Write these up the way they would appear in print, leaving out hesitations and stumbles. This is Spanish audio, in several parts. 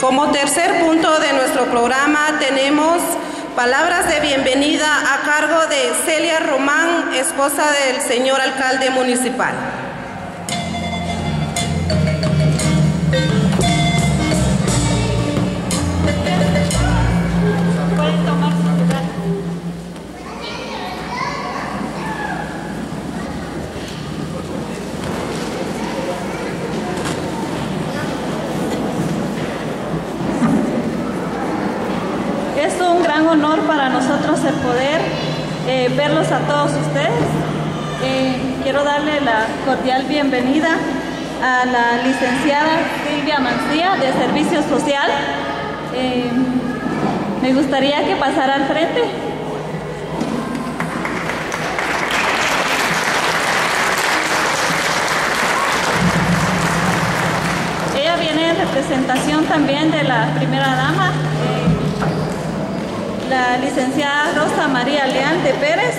Como tercer punto de nuestro programa tenemos palabras de bienvenida a cargo de Celia Román, esposa del señor alcalde municipal. Pueden tomar su lugar. Es un gran honor para nosotros el poder verlos a todos ustedes. Quiero darle la cordial bienvenida a la licenciada Silvia Mancía de Servicio Social. Me gustaría que pasara al frente. Ella viene en representación también de la primera dama, la licenciada Rosa María Leal de Pérez.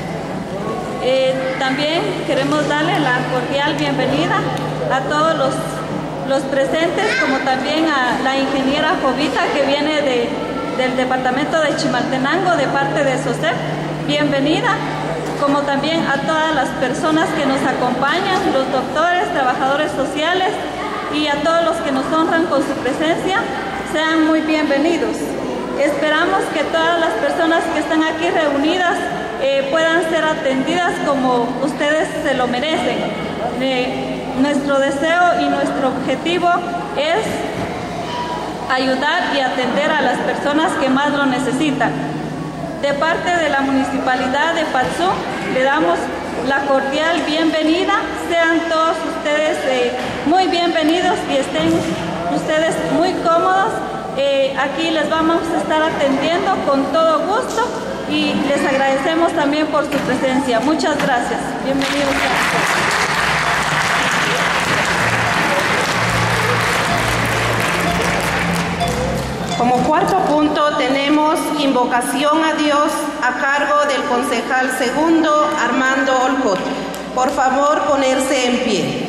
También queremos darle la cordial bienvenida a todos los presentes, como también a la ingeniera Jovita, que viene del departamento de Chimaltenango de parte de SOSEP. Bienvenida, como también a todas las personas que nos acompañan, los doctores, trabajadores sociales y a todos los que nos honran con su presencia. Sean muy bienvenidos. Esperamos que todas las personas que están aquí reunidas puedan ser atendidas como ustedes se lo merecen. Nuestro deseo y nuestro objetivo es ayudar y atender a las personas que más lo necesitan. De parte de la Municipalidad de Patzú, le damos la cordial bienvenida. Sean todos ustedes muy bienvenidos y estén ustedes muy cómodos. Aquí les vamos a estar atendiendo con todo gusto y les agradecemos también por su presencia. Muchas gracias. Bienvenidos a todos. Como cuarto punto tenemos invocación a Dios a cargo del concejal segundo Armando Olcott. Por favor, ponerse en pie.